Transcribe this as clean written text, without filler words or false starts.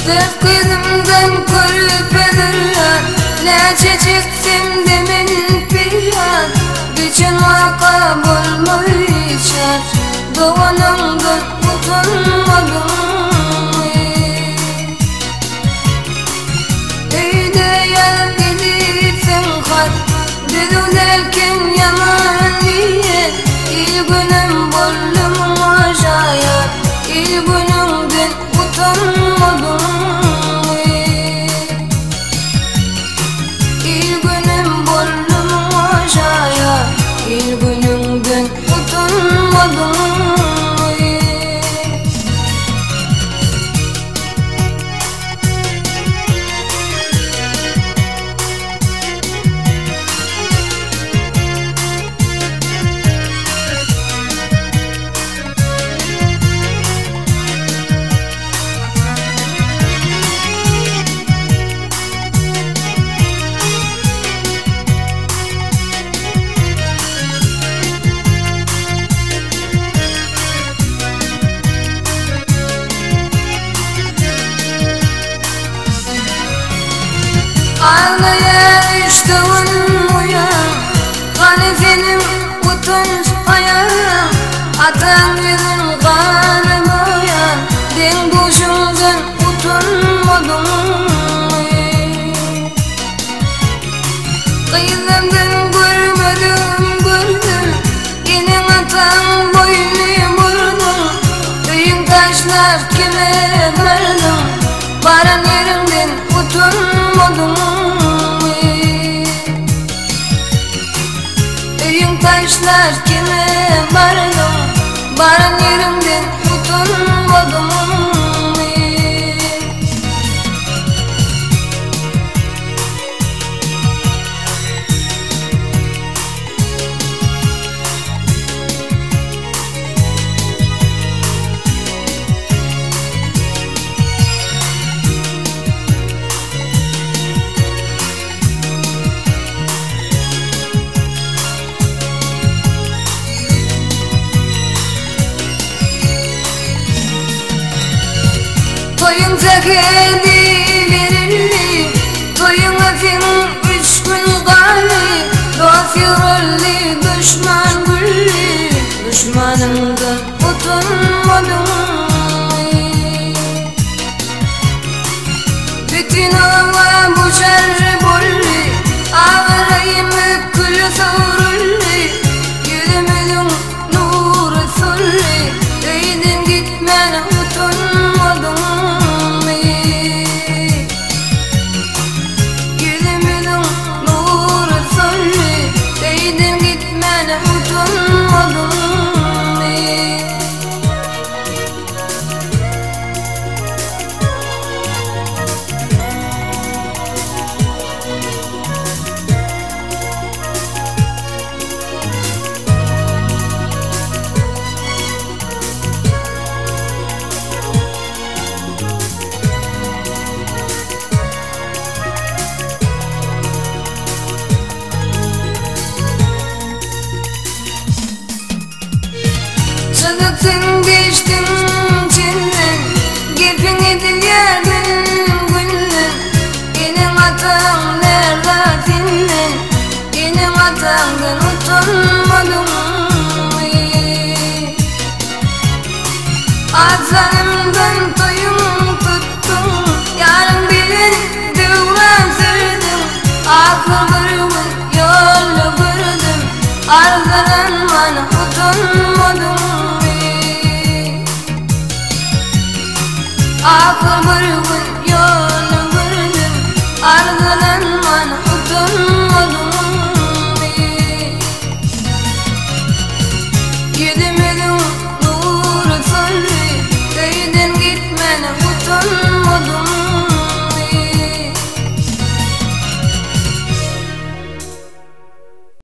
Dört gözümden görüp edirler, neçe çektim demin piyan. Bütün vaka bulmayacak, doğanımdan utanmadım. Öyle yel gidipsin kat, düdülerken yaman niyet. İlgünüm bollum acayip, ilgünümden utanmadım. İlgünüm bollum acayip, ilgünümden utanmadım. Ağlayan iştahın uyan, halifenim utanç ayağım. Atan verin kanım uyan, den boşumdan utanmadım. Kıyılardan görmedim gördüm, yine atan boynu vurdum. Büyük taşlar kime vardım, varan yerimden utanmadım. Büyük taşlar kime vardım, varan yerimden utanmadım. Toyun tekedi verilli, toyun efim 3 gün gali. Gafirulli düşman gülli, düşmanımdan utanmadım. Bütün hava bu şerri bolli, ağırayım külü savrulli. Yüzümün nuru sulli, öydün gitmen utanmadım. Çıdıktın geçtin içinden, gepin edil yerden günden. Benim atam nerede finden, benim atamdan utanmadım. Azanımdan toyum tuttum, yarın bilen devran sürdüm. Aklı bırgın yolu kırdım, arzudan bana utanmadım. Akıl bırgın yolu kırdım, arzudan